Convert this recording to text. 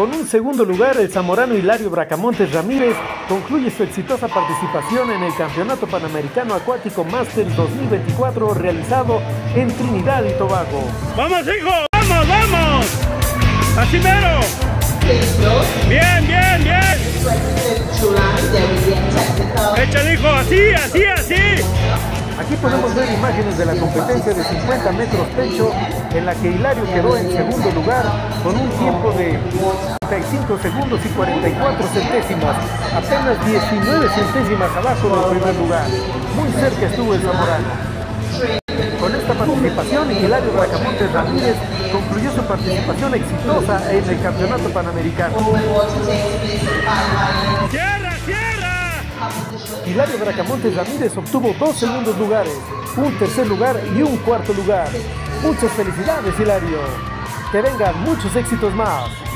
Con un segundo lugar, el zamorano Hilario Bracamontes Ramírez concluye su exitosa participación en el Campeonato Panamericano Acuático Masters 2024 realizado en Trinidad y Tobago. ¡Vamos, hijo! ¡Vamos, vamos! ¡Así mero! ¡Bien, bien, bien! ¡Échale, hijo! ¡Así, así, así! Aquí podemos ver imágenes de la competencia de 50 metros pecho, en la que Hilario quedó en segundo lugar con un tiempo de 35 segundos y 44 centésimas, apenas 19 centésimas abajo del primer lugar. Muy cerca estuvo el zamorano. Con esta participación, Hilario Bracamontes Ramírez concluyó su participación exitosa en el Campeonato Panamericano. ¡Cierra, cierra! Hilario Bracamontes Ramírez obtuvo 2 segundos lugares, un tercer lugar y un cuarto lugar. Muchas felicidades, Hilario. Que vengan muchos éxitos más.